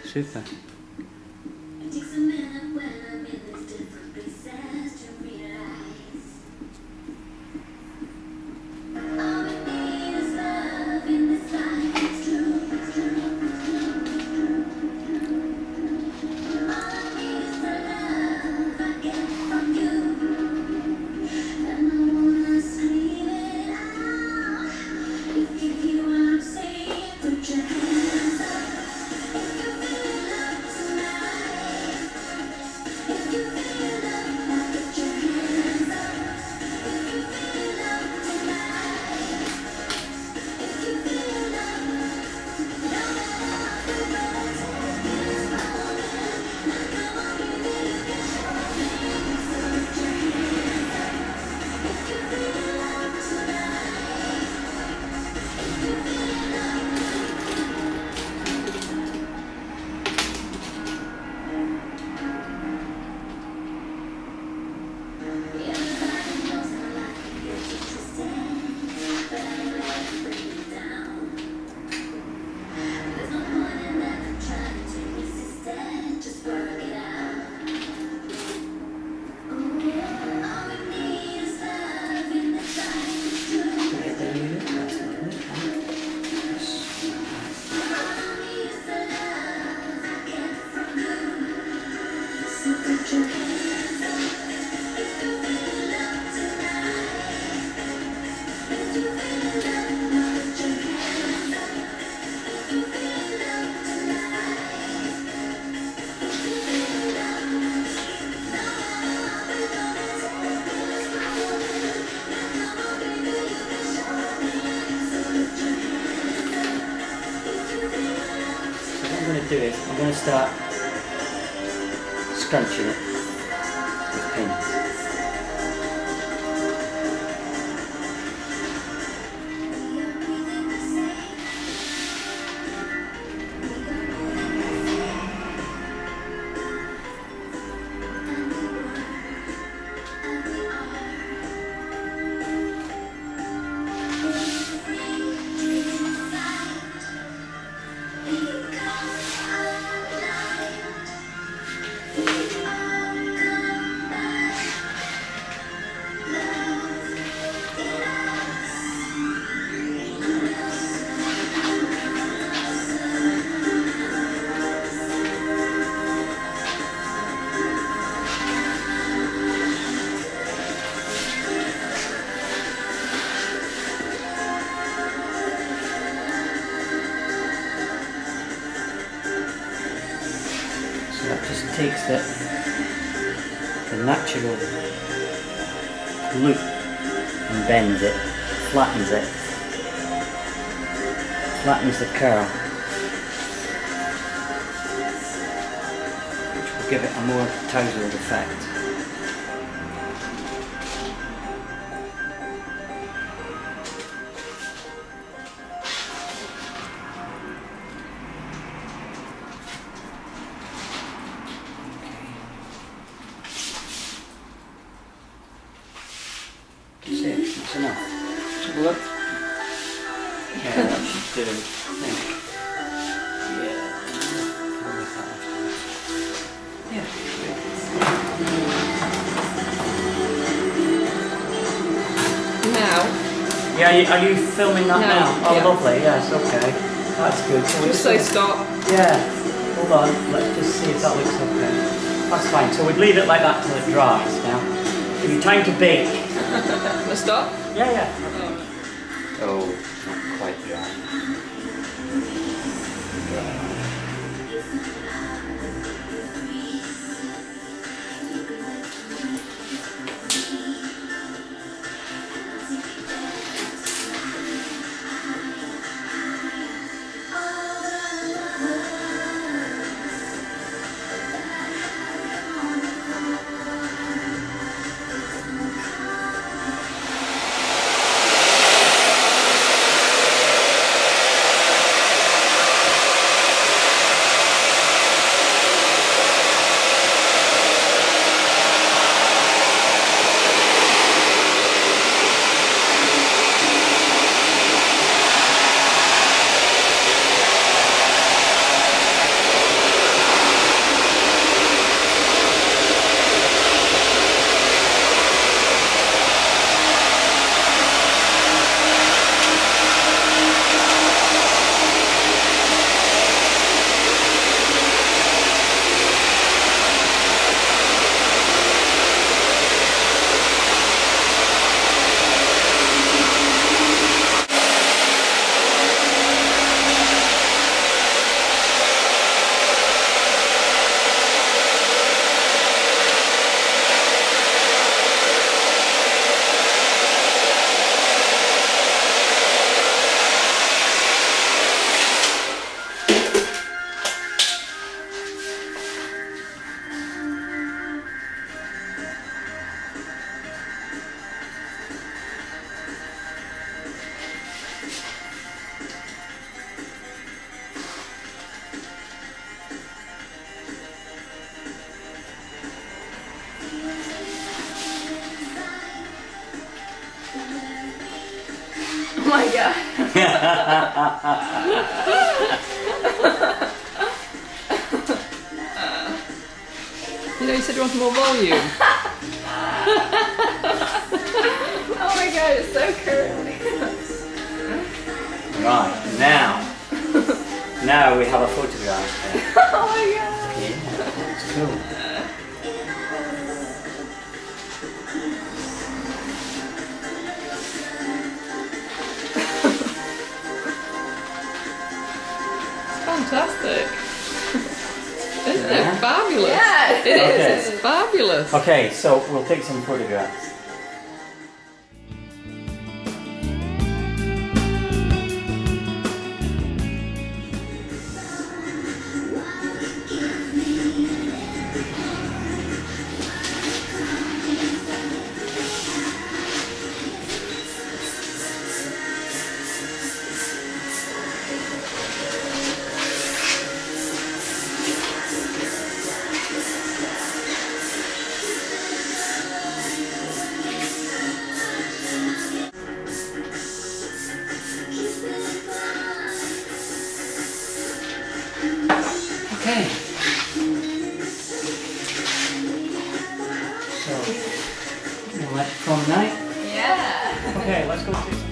super. I'm going to start scrunching it with pins. Just takes the natural loop and bends it, flattens the curl, which will give it a more tousled effect. That's enough. Let's have a look. Yeah, that should do. I think. Yeah. Now? Yeah, are you filming that now? Oh, yeah. Lovely. Yes, okay. That's good. So just say stop. Yeah. Hold on. Let's just see if that looks okay. That's fine. So we'd leave it like that till it dries now. Give you time to bake. Let's stop? Yeah, yeah. Oh, not quite dry. my god. You know, you said you wanted more volume. Oh my god, it's so curly. Right, now we have a photograph. Oh my god. Yeah, it's cool. Fantastic. Isn't it fabulous? Yeah. It is, Okay. it's fabulous. Okay, so we'll take some photographs. Okay. So, you like fun night? Yeah. Okay, let's go to